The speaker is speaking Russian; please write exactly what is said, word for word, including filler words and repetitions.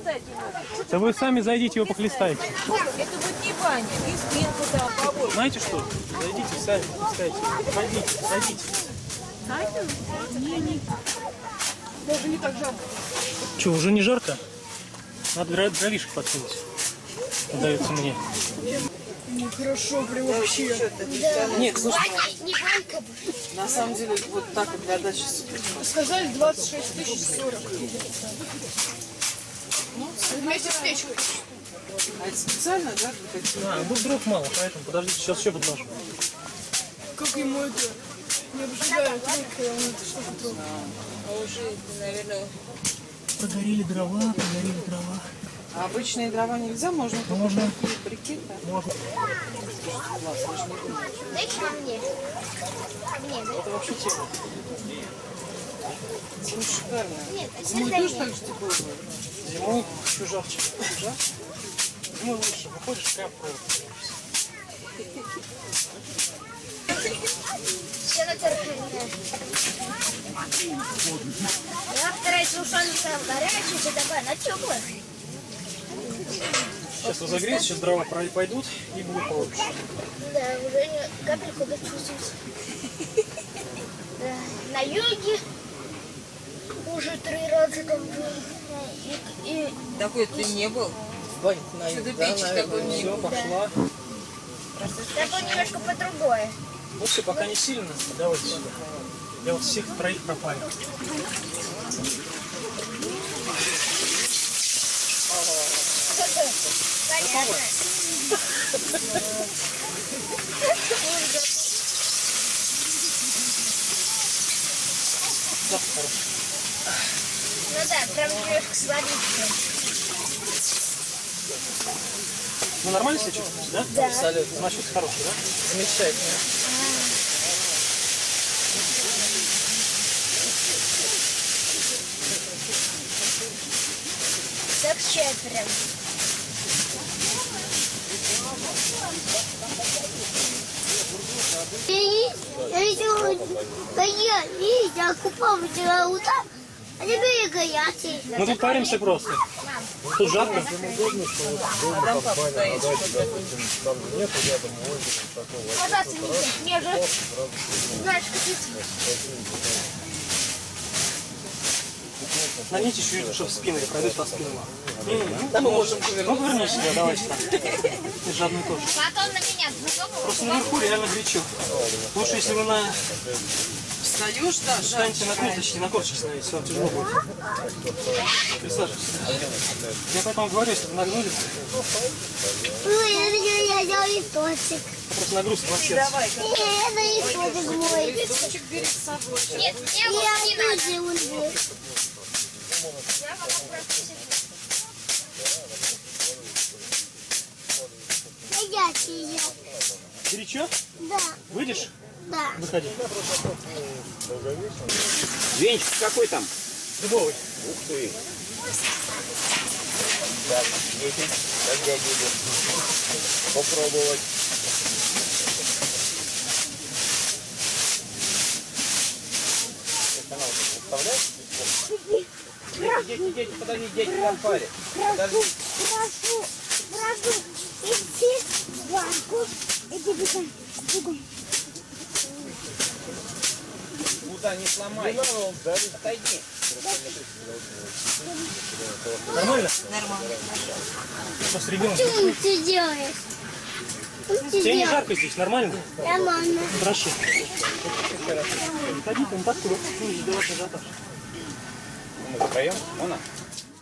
Да вы сами зайдите, его похлестайте. Это будет не баня, и спинку там побольше. Знаете что? Зайдите сами, похлестайте. Зайдите, зайдите. Даже не так жарко. Что, уже не жарко? Надо дро- дровишек подкинуть. Дается мне. Нехорошо прям вообще. Нет, слушай. На самом деле, вот так вот для дачи супер. Сказали двадцать шесть тысяч сорок. Вместе с печкой. А это специально, да? Такие? А, ну дров мало, поэтому подождите, сейчас еще подложу. Как ему это не обжигает руки, он это что-то трогает. А уже, наверное... Прогорели дрова, прогорели дрова. А обычные дрова нельзя? Можно только Можно. такие брикеты? Можно. Класс, я же не думаю. Дайте ко мне. Ко мне, да? Это вообще тема. Ну, шикарно. Нет, а Зимой сюда тоже нет. так же тепло будет? Зимой еще жарче. Жарче? Зимой лучше. Выходишь, прям провод. Все на терпение. Я вторая сушеница горячая, все такая, она теплая. Сейчас разогреется, сейчас дрова пойдут и будет получше. Да, уже не, капельку чувствуется. Да, на юге уже три раза как бы. И, и Такой ты не был? Вань, Чудо-печь такой не все, был. пошла. такое немножко по-другое. Ну все, пока не сильно, давайте сюда. Я вот всех троих пропалю. Понятно. Да, хорошо. Ну да, прям немножко сладенько. Ну нормально себя чувствуете, да? Да. Абсолютно. Значит, хороший, да? Замечательно. Так чай прям. Я видите, я купал вчера утром, а теперь горячий. Мы тут паримся просто. Тут жарко. А там папа стоит, что такое? Пожалуйста, мне же, знаешь, какие Нагните еще, чтобы спину не пройдет по спину. Да мы можем Ну, повернуть. поверни себя, давайте так. Это же одно и то же. потом на меня Просто наверху реально горячо. Лучше, если вы на... Встаешь, да, Встаньте на жарко. корточки, на корточки становитесь, вам тяжело будет. Присаживайтесь. Я поэтому говорю, если вы нагнулись, я делал листочек. просто нагрузка во сердце. Давай, Нет, это листочек мой. листочек бери с собой. Нет, мне вот не надо. Он был. Я могу просто... Горячий я. Горячо? Да, Выйдешь? да. Выходи. Венчик какой там? Дубовый. Ух ты. Так, дети, когда буду попробовать. Канал выставляешь? Дети, дети, дети, подожди, дети на паре. Подожди. Прошу, прошу, идти в банку. Иди бегом, бегом. Куда не сломай. Отойди. Нормально? Нормально. Просто ребенок. Что ты делаешь? Что ты Тебе не делаешь? жарко здесь, нормально? Нормально. Хорошо. Ходи, там так, куда? Ну, давай ажиотаж. Мы втроем? Она?